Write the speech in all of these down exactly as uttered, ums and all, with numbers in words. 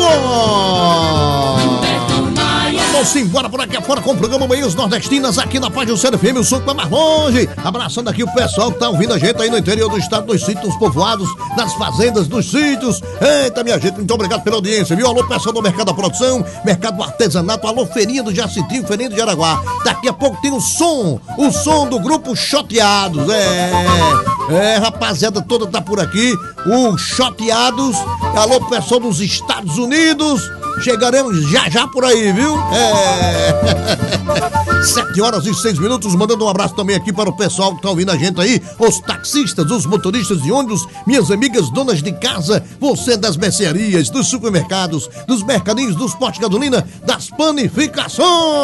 Vamos embora por aqui afora com o programa Manhãs Nordestinas aqui na página do C F M, o som que vai mais longe. Abraçando aqui o pessoal que tá ouvindo a gente aí no interior do estado, nos sítios povoados, nas fazendas, dos sítios. Eita, minha gente, muito obrigado pela audiência, viu? Alô, pessoal do Mercado da Produção, Mercado do Artesanato, alô, Feirinha do Jacintinho, Feirinha do Jaraguá. Daqui a pouco tem o som, o som do grupo Choteados. É, é, rapaziada toda tá por aqui, o Choteados. Alô, pessoal dos Estados Unidos. Chegaremos já já por aí, viu? É. Sete horas e seis minutos, mandando um abraço também aqui para o pessoal que tá ouvindo a gente aí, os taxistas, os motoristas de ônibus, minhas amigas donas de casa, você das mercearias, dos supermercados, dos mercadinhos, dos postos de gasolina, das panificações.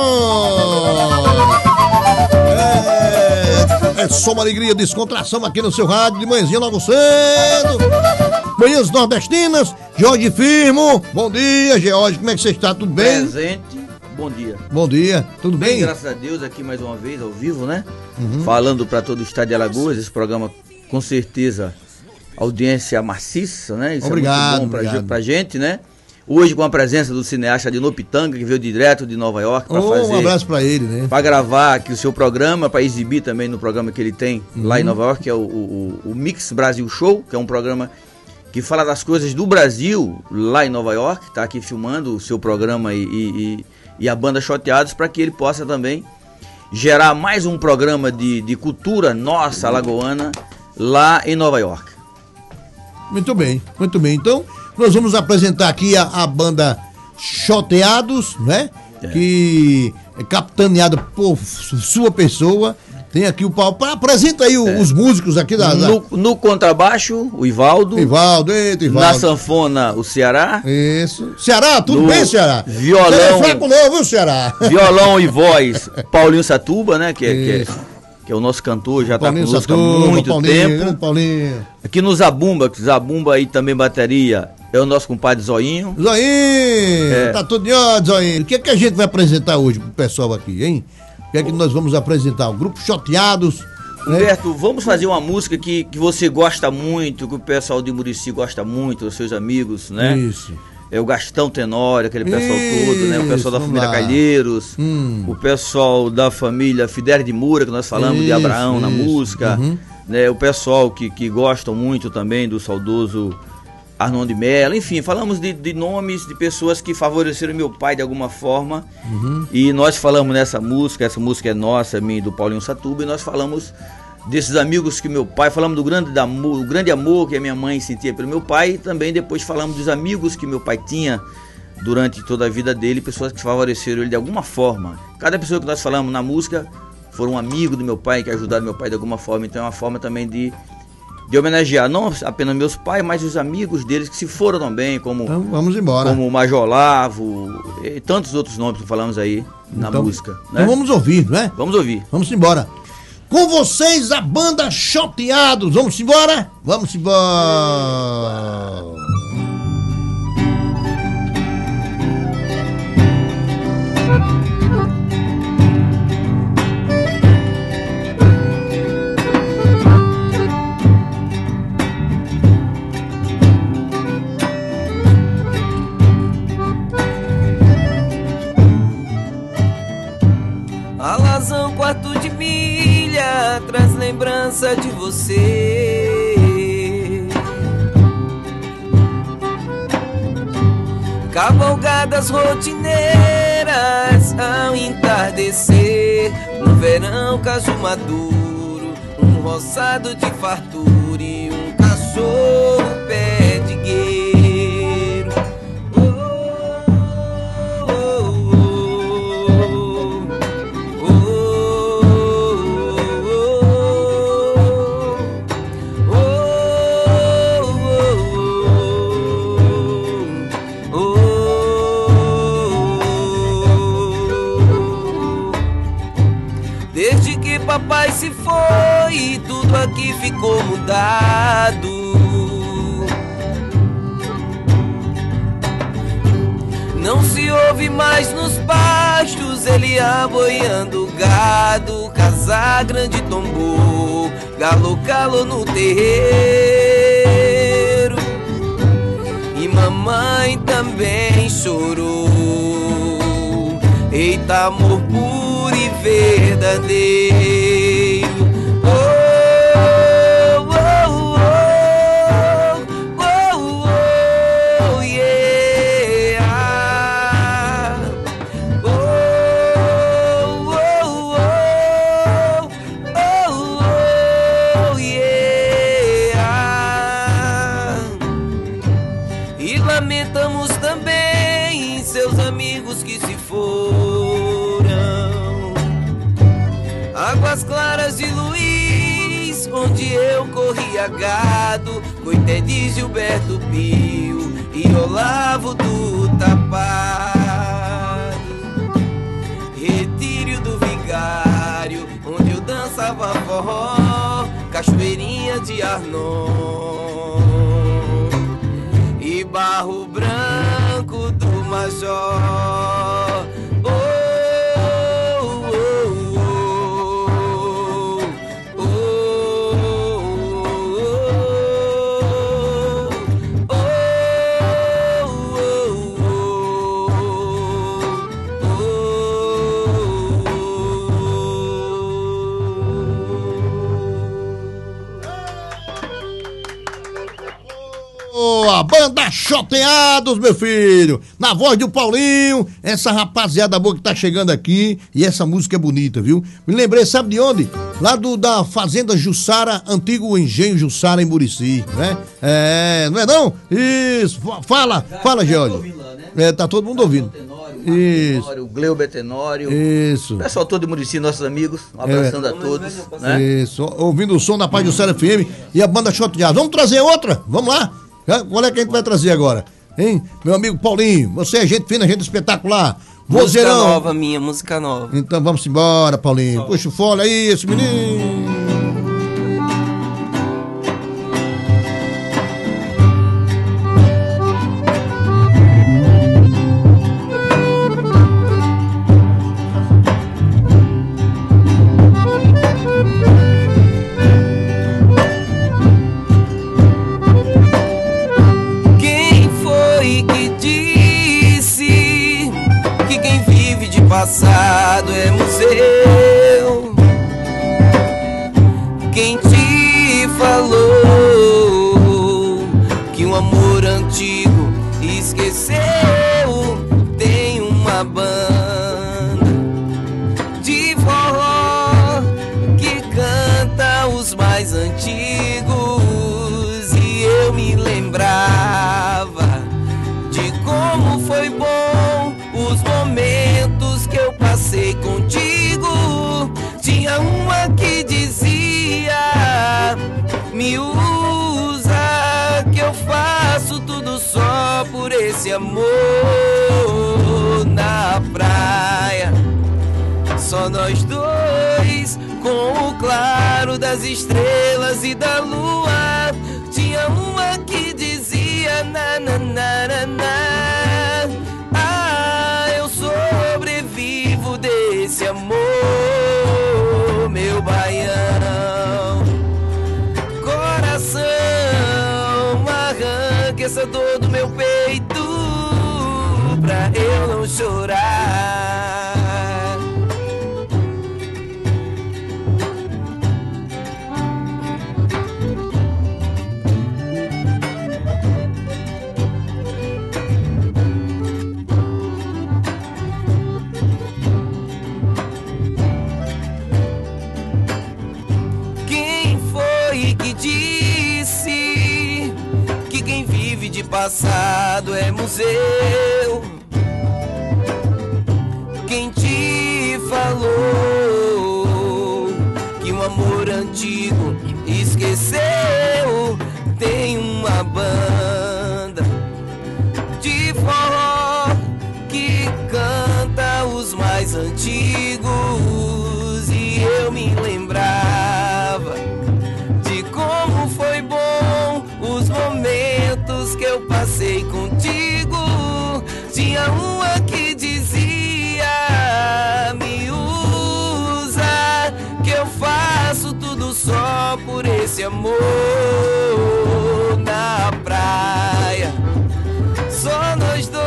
É, é só uma alegria, descontração aqui no seu rádio de manhãzinha logo cedo. Manhãs Nordestinas, Jorge Firmo. Bom dia, George, como é que você está? Tudo bem? Presente, bom dia. Bom dia, tudo bem? bem? Graças a Deus, aqui mais uma vez, ao vivo, né? Uhum. Falando para todo o estado de Alagoas, esse programa, com certeza, audiência maciça, né? Isso obrigado, é muito bom pra, obrigado. pra gente, né? Hoje com a presença do cineasta Adinô Pitanga, que veio direto de Nova York para oh, fazer... Um abraço para ele, né? Para gravar aqui o seu programa, para exibir também no programa que ele tem uhum. lá em Nova York, que é o, o, o Mix Brasil Show, que é um programa que fala das coisas do Brasil lá em Nova York, tá aqui filmando o seu programa e, e, e a banda Choteados, para que ele possa também gerar mais um programa de, de cultura nossa, alagoana, lá em Nova York. Muito bem, muito bem. Então, nós vamos apresentar aqui a, a banda Choteados, né? É. Que é capitaneada por sua pessoa. Tem aqui o pau. Apresenta aí o, é. os músicos aqui da, da... No, no contrabaixo, o Ivaldo. Ivaldo, eita, Ivaldo. Na sanfona, o Ceará. Isso. Ceará, tudo no bem, Ceará? Violão. Você é fraco não, viu, Ceará? Violão e voz, Paulinho Satuba, né? Que, é, que, é, que é o nosso cantor, já Paulinho tá conosco há muito Paulinho, tempo. Paulinho. Aqui no Zabumba, que Zabumba aí também bateria, é o nosso compadre Zoinho. Zoinho, é. Tá tudo de ordem, Zoinho. O que é que a gente vai apresentar hoje pro pessoal aqui, hein? O que é que nós vamos apresentar? O grupo Choteados. Né? Humberto, vamos fazer uma música que, que você gosta muito, que o pessoal de Murici gosta muito, os seus amigos, né? Isso. É o Gastão Tenório, aquele pessoal Isso, todo, né? O pessoal da família lá. Calheiros, hum. o pessoal da família Fidel de Moura, que nós falamos isso, de Abraão isso. na música, uhum. né? O pessoal que, que gostam muito também do saudoso Arnon de Mello, enfim, falamos de, de nomes de pessoas que favoreceram meu pai de alguma forma, uhum. e nós falamos nessa música, essa música é nossa, minha, do Paulinho Satuba, e nós falamos desses amigos que meu pai, falamos do grande amor, o grande amor que a minha mãe sentia pelo meu pai, e também depois falamos dos amigos que meu pai tinha durante toda a vida dele, pessoas que favoreceram ele de alguma forma. Cada pessoa que nós falamos na música foram um amigo do meu pai, que ajudaram meu pai de alguma forma, então é uma forma também de de homenagear não apenas meus pais, mas os amigos deles que se foram também, como, então, vamos embora. como o Major Lavo e tantos outros nomes que falamos aí na então, música. Né? Então vamos ouvir, não é? Vamos ouvir. Vamos embora. Com vocês, a banda Choteados. Vamos embora? Vamos embora. Quarto de milha traz lembrança de você. Cavalgadas rotineiras ao entardecer. No verão, caso maduro, um roçado de fartura e um cachorro perdigueiro. Papai se foi e tudo aqui ficou mudado. Não se ouve mais nos pastos ele aboiando gado. Casa grande tombou, galo calo no terreiro. E mamãe também também chorou. Eita, amor puro e verdadeiro. Oh, oh, oh, oh, oh, yeah. Oh, oh, oh, oh, oh, yeah. E lamentamos também seus amigos que se foram. Águas Claras de Luiz, onde eu corria gado, Coité de Gilberto Pio e Olavo do Tapado. Retiro do Vigário, onde eu dançava forró, Cachoeirinha de Arnon e Barro Branco do Major. Oh, oh, oh, oh, oh, oh, A banda Choteados, meu filho, na voz do Paulinho, essa rapaziada boa que tá chegando aqui, e essa música é bonita, viu? Me lembrei, sabe de onde? Lá do, da Fazenda Jussara, antigo engenho Jussara em Murici, né? É, não é não? Isso, fala, fala, George. É, tá todo mundo ouvindo. Isso. O Gleuber Tenório. Isso. O pessoal todo de Murici, nossos amigos, um abraçando é. a todos. Né? Isso, ouvindo o som da Paz do Céu F M e a banda Choteados. Vamos trazer outra? Vamos lá? Qual é que a gente vai trazer agora? Hein? Meu amigo Paulinho, você é gente fina, gente espetacular. Música Vozeirão. nova minha, música nova. Então vamos embora, Paulinho. Só. Puxa o fole aí, esse menino. Passado é museu. Quem te falou que um amor antigo esqueceu? Tem uma banda de forró que canta os mais antigos, e eu me lembrava de como foi bom os momentos que eu passei contigo. Tinha uma que dizia: me usa que eu faço tudo só por esse amor. Na praia, só nós dois, com o claro das estrelas e da lua. Tinha uma que dizia: na na na na na. Esse amor, meu baião, coração, arranque essa dor do meu peito pra eu não chorar. Disse que quem vive de passado é museu. Quem te falou que um amor antigo esqueceu? Tem uma banda de forró que canta os mais antigos, e eu me lembrava como foi bom os momentos que eu passei contigo. Tinha uma que dizia: me usa que eu faço tudo só por esse amor. Na praia, só nós dois,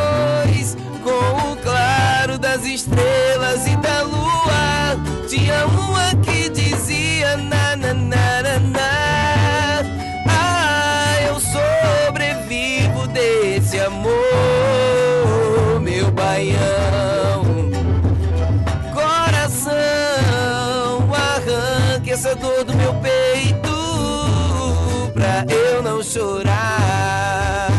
não chorar.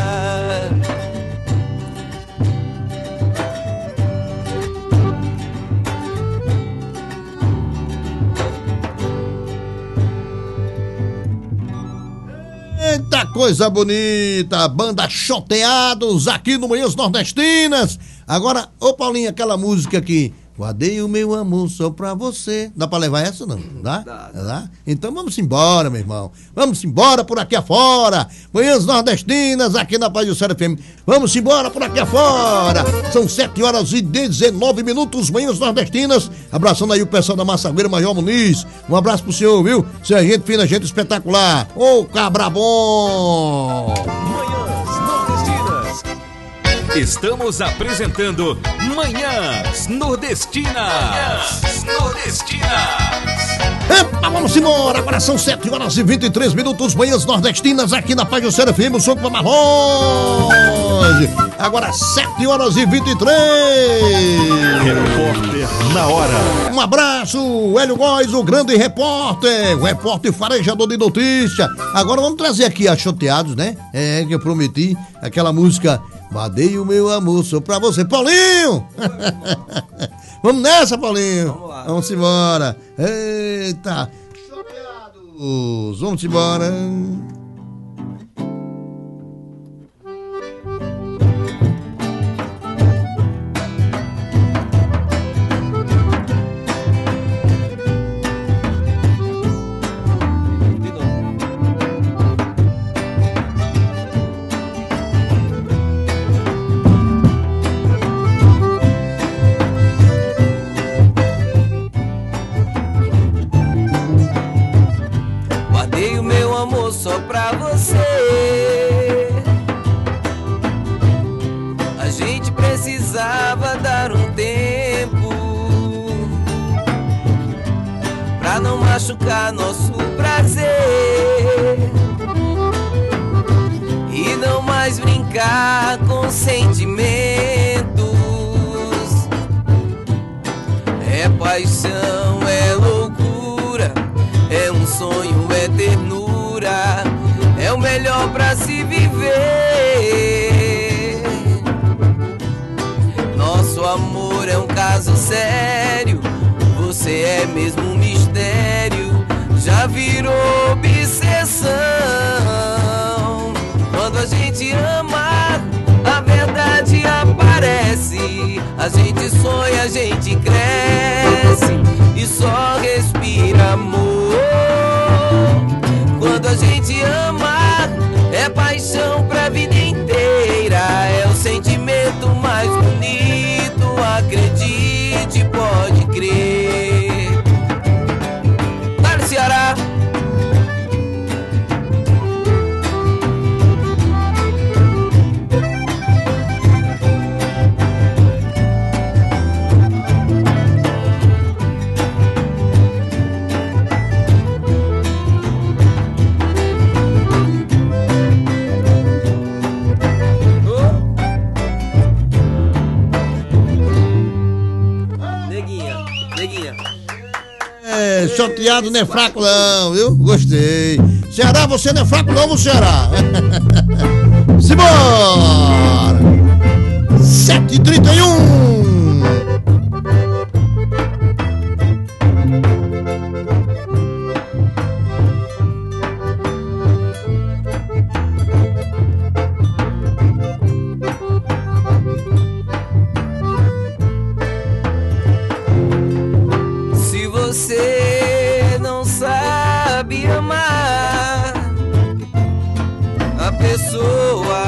Eita coisa bonita, banda Choteados aqui no Manhãs Nordestinas. Agora, ô Paulinho, aquela música aqui, guardei o meu amor só pra você. Dá pra levar essa não? Dá? Dá, dá. dá? Então vamos embora, meu irmão. Vamos embora por aqui afora. Manhãs Nordestinas aqui na Paz do Céu F M. Vamos embora por aqui afora. São sete horas e dezenove minutos, Manhãs Nordestinas. Abraçando aí o pessoal da Massagueira, Major Muniz. Um abraço pro senhor, viu? Você é gente fina, gente espetacular. Ô, cabra bom! Manhãs Nordestinas. Estamos apresentando Manhãs Nordestinas. Manhãs Nordestinas. Epa, vamos embora, agora são sete horas e vinte e três minutos, Manhãs Nordestinas aqui na Paz do Céu F M, o som que vai mais longe. Agora sete horas e vinte e três. Repórter na hora. Um abraço, Hélio Góes, o grande repórter, o repórter farejador de notícia. Agora vamos trazer aqui a Choteados, né? É, que eu prometi, aquela música Guardei o meu amor só pra você, Paulinho! Vamos nessa, Paulinho! Vamos lá. Vamos embora! Eita! Choteados! Vamos embora! Só pra você. A gente precisava dar um tempo pra não machucar nosso prazer e não mais brincar com sentimentos. É paixão, é loucura, é um sonho, é ternura. É o melhor pra se viver. Nosso amor é um caso sério. Você é mesmo um mistério. Já virou obsessão. Quando a gente ama, a verdade aparece. A gente sonha, a gente cresce e só respira amor. Quando a gente ama, é paixão pra vida inteira. É o sentimento mais bonito. Acredite, pode crer. Dá-lhe Ceará. Choteado não é fraco não, viu? Gostei. Ceará, você não é fraco não, Ceará. Simbora! sete e trinta e um. Se você amar a pessoa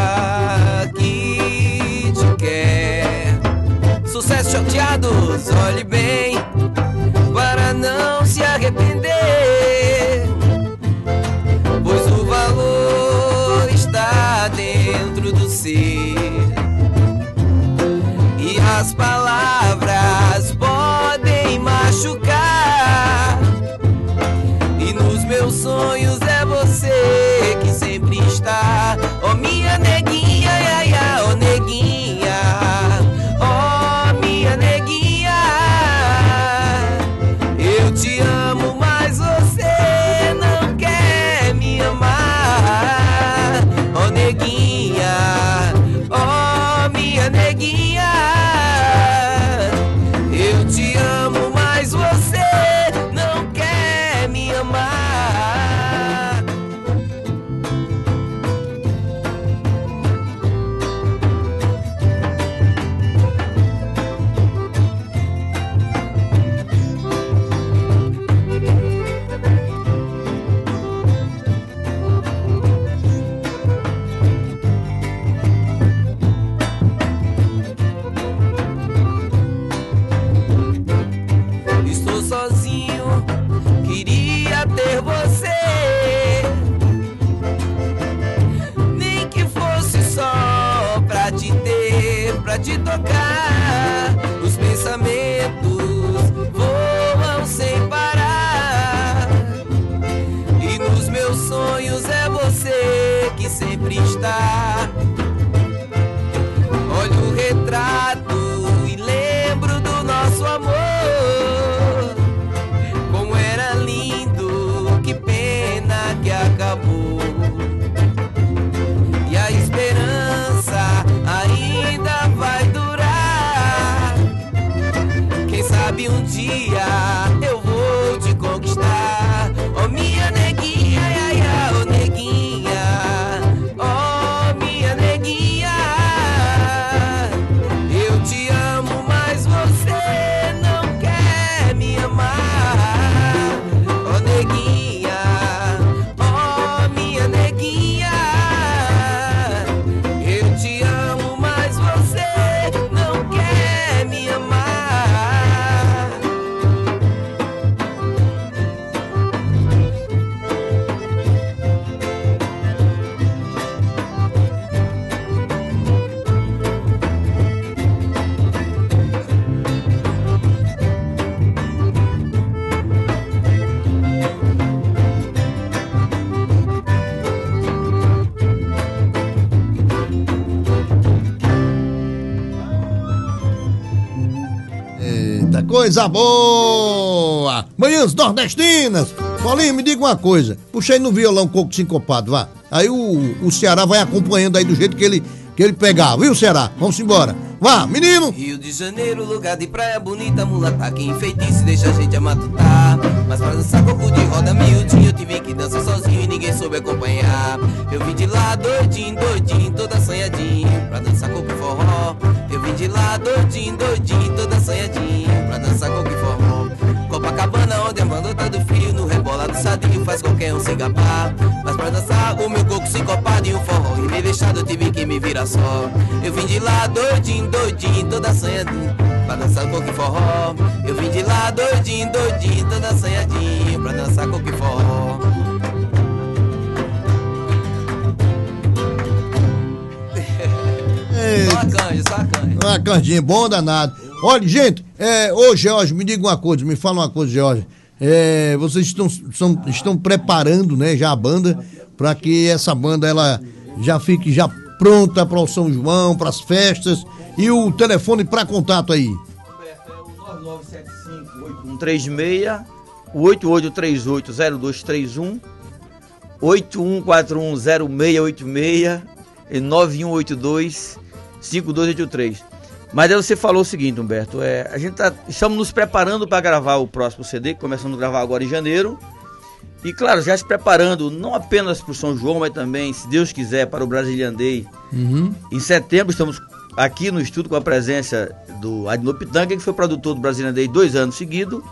que te quer. Sucesso, Choteados, olhe bem para não se arrepender, pois o valor está dentro do ser e as palavras podem machucar. Meus sonhos é você que sempre está. Oh minha neguinha, ia, ia, oh neguinha, oh minha neguinha, eu te amo mais. pra te tocar. Os pensamentos voam sem parar, e nos meus sonhos é você que sempre está. Olho o retrato e lembro do nosso amor, como era lindo, que pena que acabou. E a esperança ainda vai durar, quem sabe um dia eu vou te conquistar. Oh minha neguinha, ai, ai, oh neguinha, oh minha neguinha, eu te amo, mas você não quer me amar. Oh neguinha, oh minha neguinha, eu te amo, mas você não quer me amar. Eita, coisa boa! Manhãs nordestinas! Paulinho, me diga uma coisa. Puxa aí no violão Coco Sincopado, vá. Aí o, o Ceará vai acompanhando aí do jeito que ele, que ele pegar, viu, Ceará? Vamos embora. Vá, menino! Rio de Janeiro, lugar de praia bonita, mulata que enfeitiça e deixa a gente a matutar. Mas pra dançar coco de roda miudinho, eu tive que dançar sozinho e ninguém soube acompanhar. Eu vim de lá doidinho, doidinho, toda assanhadinho, pra dançar coco e forró. Eu vim de lá doidinho, doidinho, toda assanhadinho, pra dançar coco e forró. Copacabana, onde a banda tá do frio, no rebolado sadio faz qualquer um se gabar. Mas pra dançar o meu coco sincopado e o forró e me deixado, eu tive que me virar só. Eu vim de lá doidinho, doidinho, toda assanhadinho, pra dançar coco e forró. Eu vim de lá doidinho, doidinho, toda assanhadinho, pra dançar coco e forró. Só a canja, só a canja. Uma canjinha, bom danado. Olha, gente, é, ô Jorge, me diga uma coisa, me fala uma coisa, Jorge. É, vocês estão, são, estão preparando, né, já a banda, para que essa banda ela já fique já pronta para o São João, para as festas. E o telefone para contato aí? É o nove nove sete cinco oito um três seis, o oito oito três oito zero dois três um, oito um quatro um zero seis oito seis e nove um oito dois cinco dois oito três. Mas aí você falou o seguinte, Humberto, é, a gente tá, estamos nos preparando para gravar o próximo C D, começando a gravar agora em janeiro. E claro, já se preparando não apenas para o São João, mas também, se Deus quiser, para o Brazilian Day. Uhum. Em setembro estamos aqui no estúdio com a presença do Adinô Pitanga, que foi produtor do Brazilian Day dois anos seguidos.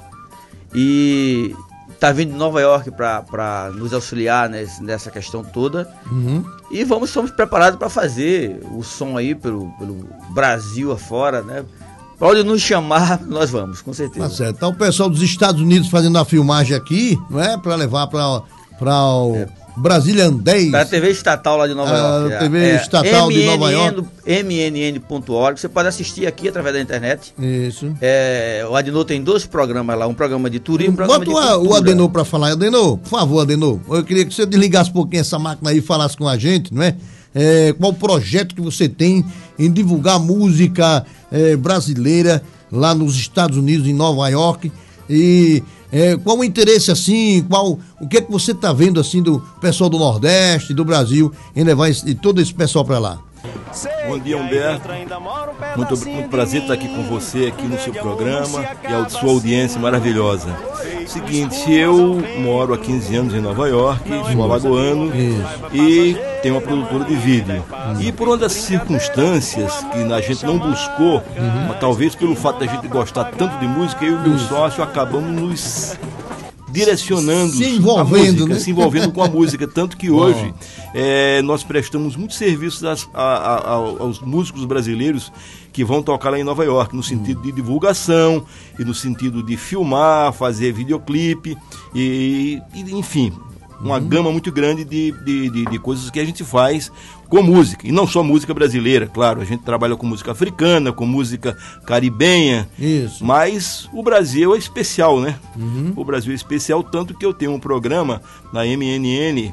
E está vindo de Nova York para nos auxiliar nesse, nessa questão toda. Uhum. E vamos, estamos preparados para fazer o som aí pelo, pelo Brasil afora, né? Pode nos chamar, nós vamos, com certeza. Tá certo. Tá o pessoal dos Estados Unidos fazendo a filmagem aqui, não é? Para levar para o é. Brazilian Day. Para a T V estatal lá de Nova York. A T V é, estatal M N N, de Nova York. M N N ponto org. Você pode assistir aqui através da internet. Isso. É, o Adenor tem dois programas lá, um programa de turismo e um programa Bota de cultura. O Adenor para falar. Adenor, por favor, Adenor. Eu queria que você desligasse um pouquinho essa máquina aí e falasse com a gente, não é? É, qual o projeto que você tem em divulgar música é, brasileira lá nos Estados Unidos, em Nova York, e é, qual o interesse assim, qual, o que é que você está vendo assim do pessoal do Nordeste, do Brasil, em levar esse, todo esse pessoal para lá? Bom dia, Humberto. Muito, muito prazer estar aqui com você, aqui no seu programa e a sua audiência maravilhosa. Seguinte, eu moro há quinze anos em Nova York, sou alagoano e tenho uma produtora de vídeo. E por uma das circunstâncias que a gente não buscou, uhum. mas talvez pelo fato da gente gostar tanto de música, eu e meu sócio acabamos nos direcionando se envolvendo, a música, né? se envolvendo com a música, tanto que hoje é, nós prestamos muitos serviços às, a, a, aos músicos brasileiros que vão tocar lá em Nova York, no sentido de divulgação e no sentido de filmar, fazer videoclipe e, e enfim, uma uhum. gama muito grande de, de, de, de coisas que a gente faz com música. E não só música brasileira, claro. A gente trabalha com música africana, com música caribenha. Isso. Mas o Brasil é especial, né? Uhum. O Brasil é especial, tanto que eu tenho um programa na M N N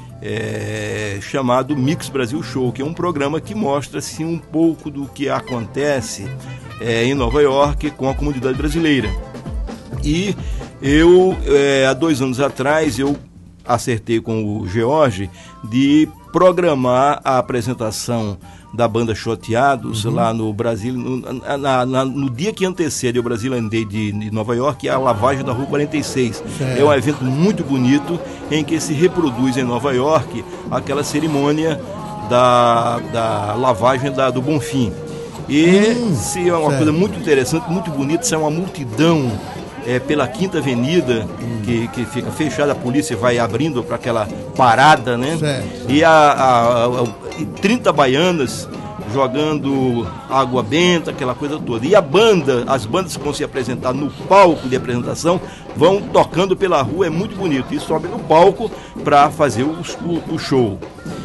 é, chamado Mix Brasil Show, que é um programa que mostra assim, um pouco do que acontece é, em Nova York com a comunidade brasileira. E eu, é, há dois anos atrás, eu acertei com o George de programar a apresentação da banda Choteados uhum. lá no Brasil, no, na, na, no dia que antecede o Brazilian Day de, de Nova York, a lavagem da Rua quarenta e seis. Certo. É um evento muito bonito em que se reproduz em Nova York aquela cerimônia da, da lavagem da, do Bonfim. E hum, se é uma certo. coisa muito interessante, muito bonita, isso é uma multidão É, pela Quinta Avenida, hum. que, que fica fechada, a polícia vai abrindo para aquela parada, né? Certo. E a, a, a, a trinta baianas jogando água benta, aquela coisa toda. E a banda, as bandas que vão se apresentar no palco de apresentação, vão tocando pela rua, é muito bonito. E sobe no palco para fazer o, o, o show.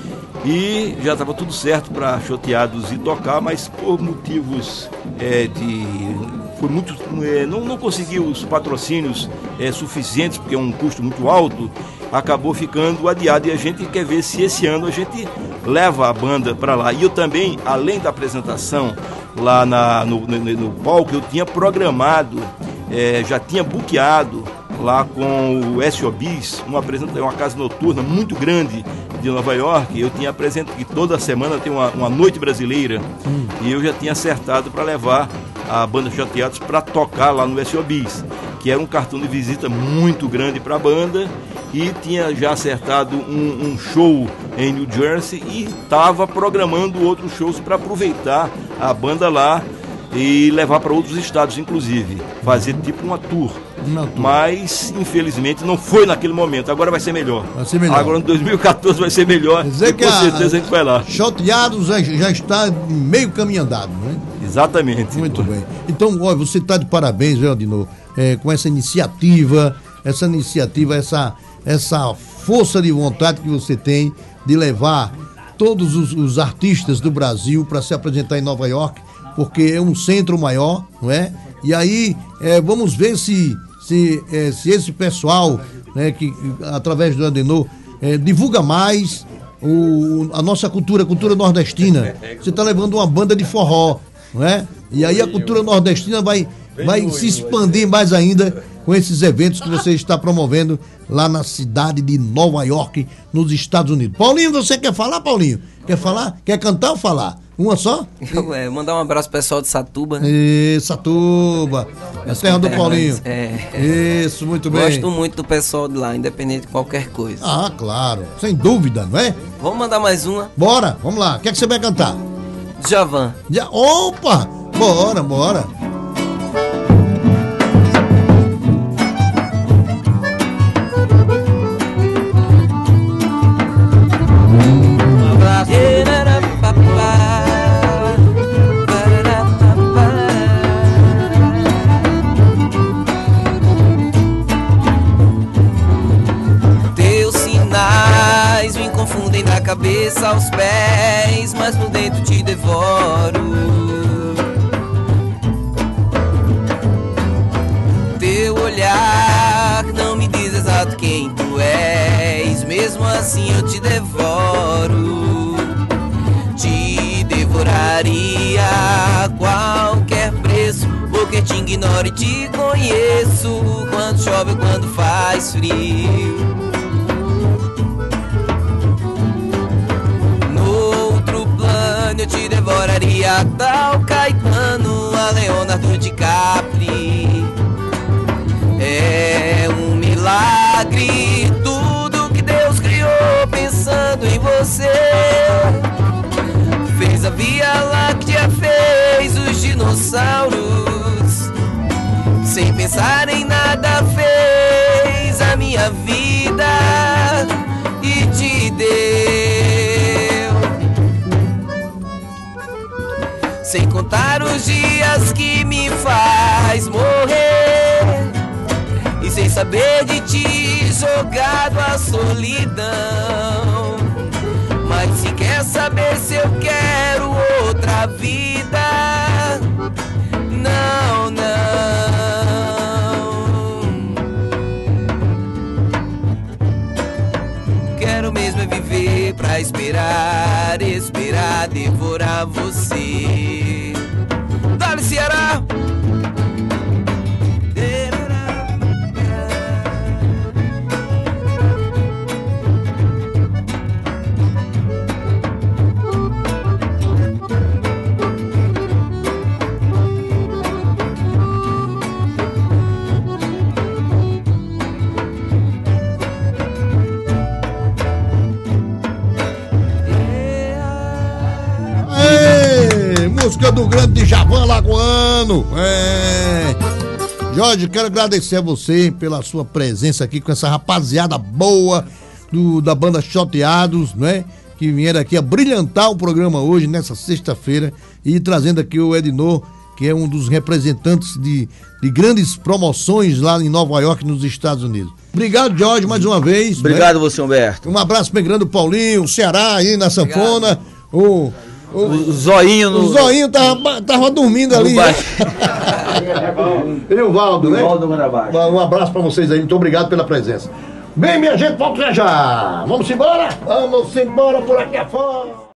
E já estava tudo certo para Choteados ir tocar, mas por motivos é, de... Foi muito, é, não, não conseguiu os patrocínios é, suficientes, porque é um custo muito alto, acabou ficando adiado. E a gente quer ver se esse ano a gente leva a banda para lá. E eu também, além da apresentação lá na, no, no, no palco, eu tinha programado, é, já tinha buqueado lá com o S O Bis, uma, uma casa noturna muito grande de Nova York. Eu tinha apresentado que toda semana tem uma, uma noite brasileira hum. e eu já tinha acertado para levar a banda Choteados para tocar lá no S O Bis, que era um cartão de visita muito grande para a banda, e tinha já acertado um, um show em New Jersey e estava programando outros shows para aproveitar a banda lá e levar para outros estados, inclusive, fazer tipo uma tour. Uma tour. Mas, infelizmente, não foi naquele momento. Agora vai ser melhor. Vai ser melhor. Agora, em dois mil e quatorze, vai ser melhor. E com a, certeza a gente vai lá. Choteados já, já está meio caminho andado, não é? Exatamente. Muito bem. Então, ó, você está de parabéns, viu, Adinô, é, com essa iniciativa, essa iniciativa, essa, essa força de vontade que você tem de levar todos os, os artistas do Brasil para se apresentar em Nova York, porque é um centro maior, não é? E aí, é, vamos ver se, se, é, se esse pessoal, né, que através do Adinô, é, divulga mais o, a nossa cultura, a cultura nordestina. Você está levando uma banda de forró, não é? E aí a cultura nordestina vai, vai se expandir mais ainda com esses eventos que você está promovendo lá na cidade de Nova York, nos Estados Unidos. Paulinho, você quer falar, Paulinho? Quer falar? Quer cantar ou falar? Uma só? É, mandar um abraço pro pessoal de Satuba, né? E, Satuba, é a terra do Paulinho. É. Isso, muito bem. Gosto muito do pessoal de lá, independente de qualquer coisa. Ah, claro, sem dúvida, não é? Vamos mandar mais uma? Bora, vamos lá. O que é que você vai cantar? Djavan. Já, opa! Bora, bora. Um abraço. Teus sinais me confundem da cabeça aos pés, mas por dentro te devoro. Teu olhar não me diz exato quem tu és, mesmo assim eu te devoro. Te devoraria a qualquer preço, porque te ignoro e te conheço, quando chove ou quando faz frio. Eu te devoraria a tal Caetano, a Leonardo DiCaprio. É um milagre tudo que Deus criou pensando em você. Fez a Via Láctea, fez os dinossauros, sem pensar em nada fez a minha vida e te deu. Sem contar os dias que me faz morrer, e sem saber de ti jogado à solidão. Mas se quer saber se eu quero outra vida, não, não. Quero mesmo é viver pra esperar, esperar, devorar você. Dale, Ceará! Música do grande Djavan Lagoano. É. Jorge, quero agradecer a você pela sua presença aqui com essa rapaziada boa do, da banda Choteados, né? Que vieram aqui a brilhantar o programa hoje, nessa sexta-feira, e trazendo aqui o Ednor, que é um dos representantes de, de grandes promoções lá em Nova York, nos Estados Unidos. Obrigado, Jorge, mais uma vez. Obrigado, né? você, Humberto. Um abraço bem grande, o Paulinho, o Ceará aí na sanfona. O O, o zoinho no... O zoinho tava, tava dormindo ali. Né? E o Valdo, né? Um abraço pra vocês aí, muito obrigado pela presença. Bem, minha gente, volta já já. Vamos embora? Vamos embora por aqui afora.